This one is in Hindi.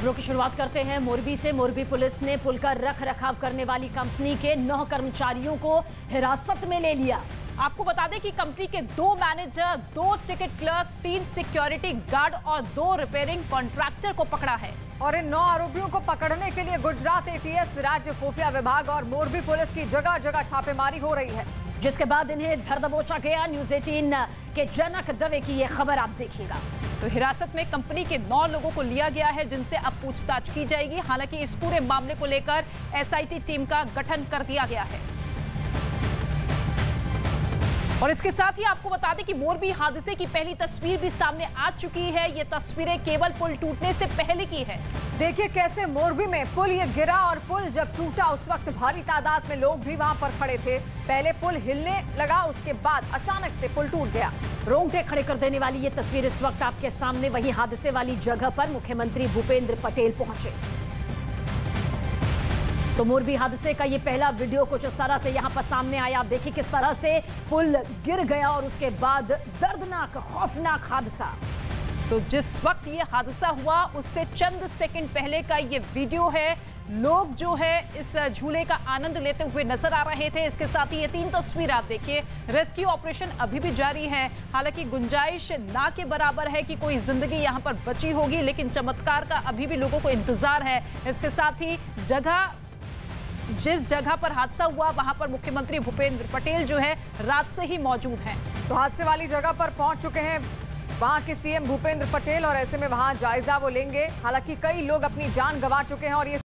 खबरों की शुरुआत करते हैं मोरबी से। मोरबी पुलिस ने पुल का रख रखाव करने वाली कंपनी के 9 कर्मचारियों को हिरासत में ले लिया। आपको बता दें कि कंपनी के 2 manager, 2 ticket clerk, 3 security guard और 2 रिपेयरिंग कॉन्ट्रैक्टर को पकड़ा है। और इन 9 आरोपियों को पकड़ने के लिए गुजरात एटीएस, राज्य खुफिया विभाग और मोरबी पुलिस की जगह जगह छापेमारी हो रही है, जिसके बाद इन्हें धर दबोचा गया। न्यूज 18 के जनक दवे की ये खबर आप देखिएगा। तो हिरासत में कंपनी के 9 लोगों को लिया गया है, जिनसे अब पूछताछ की जाएगी। हालांकि इस पूरे मामले को लेकर एसआईटी टीम का गठन कर दिया गया है। और इसके साथ ही आपको बता दें कि मोरबी हादसे की पहली तस्वीर भी सामने आ चुकी है। ये तस्वीरें केवल पुल टूटने से पहले की है। देखिए कैसे मोरबी में पुल ये गिरा और पुल जब टूटा उस वक्त भारी तादाद में लोग भी वहां पर खड़े थे। पहले पुल हिलने लगा, उसके बाद अचानक से पुल टूट गया। रोंगटे खड़े कर देने वाली ये तस्वीर इस वक्त आपके सामने। वहीं हादसे वाली जगह पर मुख्यमंत्री भूपेंद्र पटेल पहुंचे। तो मोरबी हादसे का ये पहला वीडियो कुछ इस तरह से यहां पर सामने आया। आप देखिए किस तरह से पुल गिर गया और उसके बाद दर्दनाक खौफनाक हादसा। तो जिस वक्त ये हादसा हुआ उससे चंद सेकंड पहले का ये वीडियो है। लोग जो है इस झूले का आनंद लेते हुए नजर आ रहे थे। इसके साथ ही ये 3 तस्वीर आप देखिए। रेस्क्यू ऑपरेशन अभी भी जारी है। हालांकि गुंजाइश ना के बराबर है कि कोई जिंदगी यहां पर बची होगी, लेकिन चमत्कार का अभी भी लोगों को इंतजार है। इसके साथ ही जिस जगह पर हादसा हुआ वहां पर मुख्यमंत्री भूपेंद्र पटेल जो है रात से ही मौजूद हैं। तो हादसे वाली जगह पर पहुंच चुके हैं वहां के सीएम भूपेंद्र पटेल और ऐसे में वहां जायजा वो लेंगे। हालांकि कई लोग अपनी जान गंवा चुके हैं और ये